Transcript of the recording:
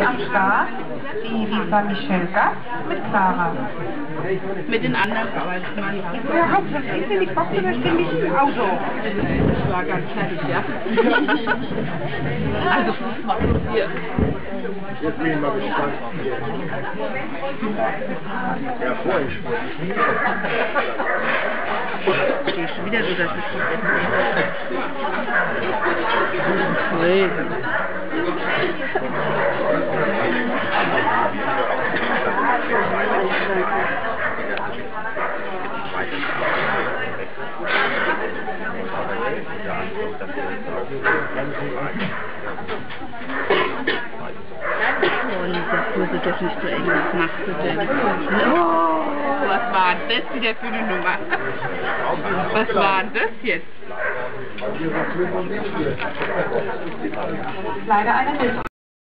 am Start die Lisa Michelka mit Clara. Mit den anderen arbeitet man ja. Ja, hauptsächlich sind die Boxen ständig im Auto. Das war ganz fertig, ja. Also, das macht hier. Jetzt bin ich mal gespannt. Ja, vorhin schon. Okay, schon wieder so, dass es nee. Oh, Lisa, Kurse doch nicht so eng, was machst du denn? Oh, was war das wieder für eine Nummer? Was war das jetzt? Leider eine Milch.